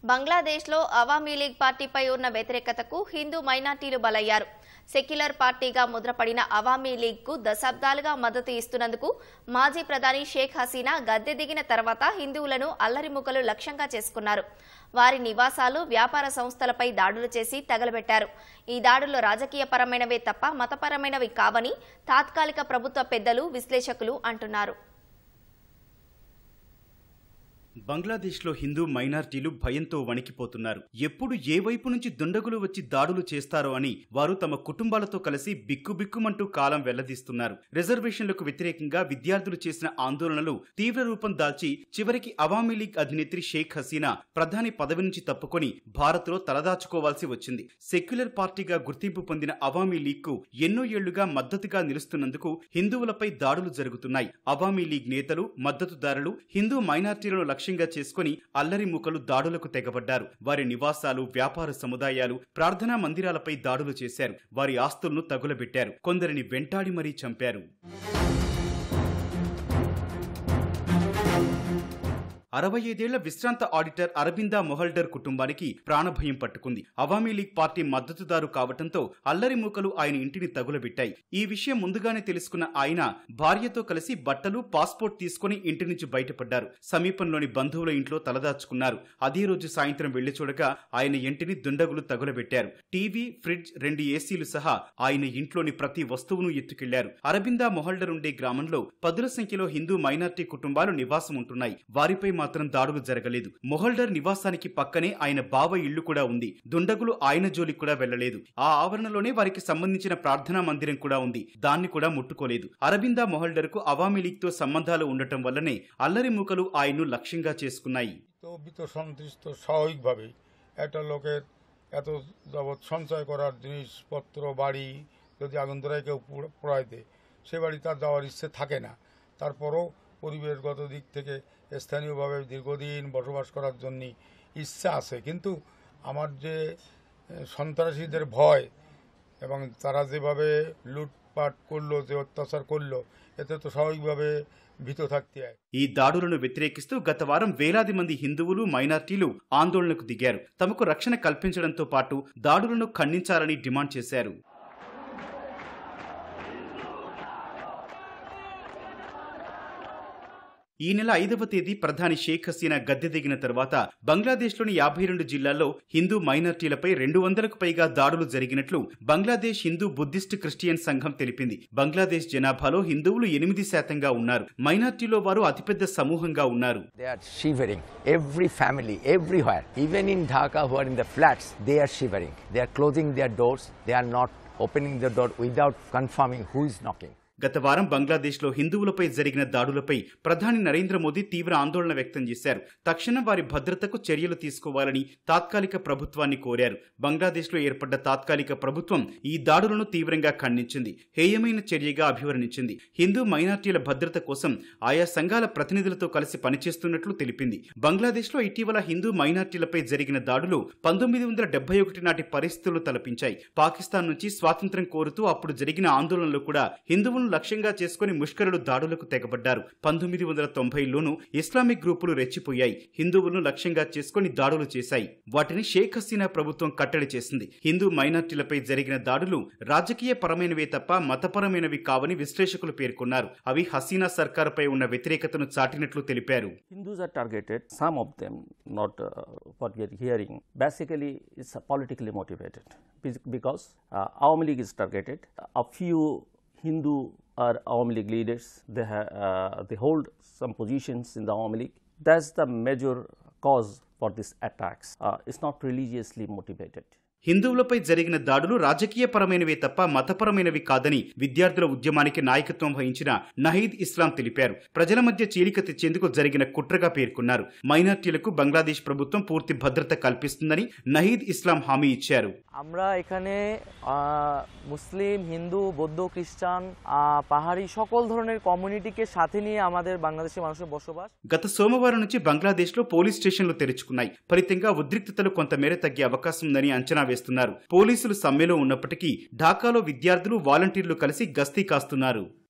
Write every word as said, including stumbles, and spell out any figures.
బంగ్లాదేశ్లో అవామీ లీగ్ పార్టీపై ఉన్న వ్యతిరేకతకు హిందూ మైనార్టీలు బలయ్యారు. సెక్యులర్ పార్టీగా ముద్రపడిన అవామీ లీగ్కు దశాబ్దాలుగా మద్దతు ఇస్తున్నందుకు మాజీ ప్రధాని షేక్ హసీనా గద్దె దిగిన తర్వాత హిందువులను అల్లరిముకలు లక్ష్యంగా చేసుకున్నారు. వారి నివాసాలు, వ్యాపార సంస్థలపై దాడులు చేసి తగలబెట్టారు. ఈ దాడులు రాజకీయపరమైనవే తప్ప మతపరమైనవి కావని తాత్కాలిక ప్రభుత్వ పెద్దలు, విశ్లేషకులు అంటున్నారు. బంగ్లాదేశ్లో హిందూ మైనార్టీలు భయంతో వణికిపోతున్నారు. ఎప్పుడు ఏ వైపు నుంచి దుండగులు వచ్చి దాడులు చేస్తారో అని వారు తమ కుటుంబాలతో కలిసి బిక్కుబిక్కుమంటూ కాలం వెల్లదీస్తున్నారు. రిజర్వేషన్లకు వ్యతిరేకంగా విద్యార్థులు చేసిన ఆందోళనలు తీవ్ర రూపం దాల్చి చివరికి అవామీ లీగ్ అధినేత్రి షేక్ హసీనా ప్రధాని పదవి నుంచి తప్పుకొని భారత్లో తలదాచుకోవాల్సి వచ్చింది. సెక్యులర్ పార్టీగా గుర్తింపు పొందిన అవామీ లీగ్కు ఎన్నో ఏళ్లుగా మద్దతుగా నిలుస్తున్నందుకు హిందువులపై దాడులు జరుగుతున్నాయి. అవామీ లీగ్ నేతలు, మద్దతుదారులు హిందూ మైనార్టీలను లక్ష్యంగా చేసుకుని అల్లరి మూకలు దాడులకు తెగబడ్డారు. వారి నివాసాలు, వ్యాపార సముదాయాలు, ప్రార్థనా మందిరాలపై దాడులు చేశారు. వారి ఆస్తులను తగులబెట్టారు. కొందరిని వెంటాడి మరీ చంపారు. అరవై ఐదేళ్ల విశ్రాంత ఆడిటర్ అరబిందా మొహల్డర్ కుటుంబానికి ప్రాణభయం పట్టుకుంది. అవామీ లీగ్ పార్టీ మద్దతుదారు కావటంతో అల్లరి మూకలు ఆయన ఇంటిని తగులబెట్టాయి. ఈ విషయం ముందుగానే తెలుసుకున్న ఆయన భార్యతో కలిసి బట్టలు, పాస్పోర్ట్ తీసుకుని ఇంటి నుంచి బయటపడ్డారు. సమీపంలోని బంధువుల ఇంట్లో తలదాచుకున్నారు. అదే రోజు సాయంత్రం వెళ్లి చూడగా ఆయన ఇంటిని దుండగులు తగులబెట్టారు. టీవీ, ఫ్రిడ్జ్, రెండు ఏసీలు సహా ఆయన ఇంట్లోని ప్రతి వస్తువును ఎత్తుకెళ్లారు. అరబిందా మొహల్డర్ ఉండే గ్రామంలో పదుల సంఖ్యలో హిందూ మైనార్టీ కుటుంబాలు నివాసం ఉంటున్నాయి. వారిపై మాత్రం దాడులు జరగలేదు. మొహల్డర్ నివాసానికి పక్కనే ఆయన బావ ఇళ్లు కూడా ఉంది. దుండగులు ఆయన జోలికి కూడా వెళ్లలేదు. ఆ ఆవరణలోనే వారికి సంబంధించిన ప్రార్థనా మందిరం కూడా ఉంది. దాన్ని కూడా ముట్టుకోలేదు. అరబిందా మొహల్డర్ కు అవామీ లీగ్ తో సంబంధాలు ఉండటం వల్లనే అల్లరి మూకలు ఆయన్ను లక్ష్యంగా చేసుకున్నాయి. স্বাভাবিকভাবে একটা লোকের এত যাবৎ সঞ্চয় করার জিনিসপত্র, বাড়ি যদি আগুন ধরায় কেউ পোড়ায় দেয়, সে বাড়ি তার যাওয়ার ইচ্ছে থাকে না। তারপরও পরিবেশগত দিক থেকে স্থানীয়ভাবে দীর্ঘদিন বসবাস করার জন্য ইচ্ছা আছে, কিন্তু আমার যে সন্ত্রাসীদের ভয় এবং তারা যেভাবে লুটপাট করলো, যে অত্যাচার করলো, এতে তো স্বাভাবিকভাবে ভীত থাকতে হয়. ఈ దాడులను వ్యతిరేకిస్తూ గత వారం వేలాది మంది హిందువులు, మైనార్టీలు ఆందోళనకు దిగారు. తమకు రక్షణ కల్పించడంతో పాటు దాడులను ఖండించాలని డిమాండ్ చేశారు. ఈ నెల ఐదవ తేదీ ప్రధాని షేక్ హసీనా గద్దె దిగిన తర్వాత బంగ్లాదేశ్లోని యాభై రెండు జిల్లాల్లో హిందూ మైనార్టీలపై రెండు వందలకు పైగా దాడులు జరిగినట్లు బంగ్లాదేశ్ హిందూ బుద్ధిస్ట్ క్రిస్టియన్ సంఘం తెలిపింది. బంగ్లాదేశ్ జనాభాలో హిందువులు ఎనిమిది శాతంగా ఉన్నారు. మైనార్టీలో వారు అతిపెద్ద సమూహంగా ఉన్నారు. They are shivering. Every family, everywhere, even in Dhaka who are in the flats, they are shivering. They are closing their doors. They are not opening the door without confirming who is knocking. గత వారం బంగ్లాదేశ్లో హిందువులపై జరిగిన దాడులపై ప్రధాని నరేంద్ర మోదీ తీవ్ర ఆందోళన వ్యక్తం చేశారు. తక్షణం వారి భద్రతకు చర్యలు తీసుకోవాలని తాత్కాలిక ప్రభుత్వాన్ని కోరారు. బంగ్లాదేశ్లో ఏర్పడ్డ తాత్కాలిక ప్రభుత్వం ఈ దాడులను తీవ్రంగా ఖండించింది. హేయమైన చర్యగా అభివర్ణించింది. హిందూ మైనార్టీల భద్రత కోసం ఆయా సంఘాల ప్రతినిధులతో కలిసి పనిచేస్తున్నట్లు తెలిపింది. బంగ్లాదేశ్లో ఇటీవల హిందూ మైనార్టీలపై జరిగిన దాడులు పంతొమ్మిది వందల డెబ్బై ఒకటి నాటి పరిస్థితులు తలపించాయి. పాకిస్తాన్ నుంచి స్వాతంత్ర్యం కోరుతూ అప్పుడు జరిగిన ఆందోళనలు కూడా హిందువులు లక్ష్యంగా చేసుకుని ముష్కరులు దాడులకు తెగబడ్డారు. పంతొమ్మిది వందల తొంభైలోనూ ఇస్లామిక్ గ్రూపులు రెచ్చిపోయాయి. హిందువులను లక్ష్యంగా చేసుకుని దాడులు చేశాయి. వాటిని షేక్ హసీనా ప్రభుత్వం కట్టడి చేసింది. హిందూ మైనార్టీలపై జరిగిన దాడులు రాజకీయ పరమైనవే తప్ప మతపరమైనవి కావని విశ్లేషకులు పేర్కొన్నారు. అవి హసీనా సర్కారుపై ఉన్న వ్యతిరేకతను చాటినట్లు తెలిపారు. Hindus are targeted, some of them, not uh, what we are hearing. Basically, it's uh, politically motivated because uh, Awami League is targeted. A few Hindu or Awami League leaders, they, have, uh, they hold some positions in the Awami League. That's the major cause for these attacks. Uh, it's not religiously motivated. హిందువులపై జరిగిన దాడులు రాజకీయపరమైనవే తప్ప మతపరమైనవి కాదని విద్యార్థుల ఉద్యమానికి నాయకత్వం వహించిన నహీద్ ఇస్లాం తెలిపారు. ప్రజల మధ్య చీలిక తెచ్చేందుకు జరిగిన కుట్రగా పేర్కొన్నారు. మైనార్టీలకు బంగ్లాదేశ్ ప్రభుత్వం పూర్తి భద్రత కల్పిస్తుందని నహీద్ ఇస్లాం హామీ ఇచ్చారు. আমরা এখানে মুসলিম, হিন্দু, বৌদ্ধ, খ্রিস্টান, পাহাড়ি সকল ধরনের কমিউনিটিকে সাথে নিয়ে আমাদের বাংলাদেশের মানুষের বসবাস. గత సోమవారం నుంచి బంగ్లాదేశ్లో పోలీస్ స్టేషన్లు తెరుచుకున్నాయి. ఫలితంగా ఉద్రిక్తతలు కొంతమేర తగ్గే అవకాశం ఉందని అంచనా వేస్తున్నారు. పోలీసులు సమ్మెలో ఉన్నప్పటికీ ఢాకాలో విద్యార్థులు, వాలంటీర్లు కలిసి గస్తీ కాస్తున్నారు.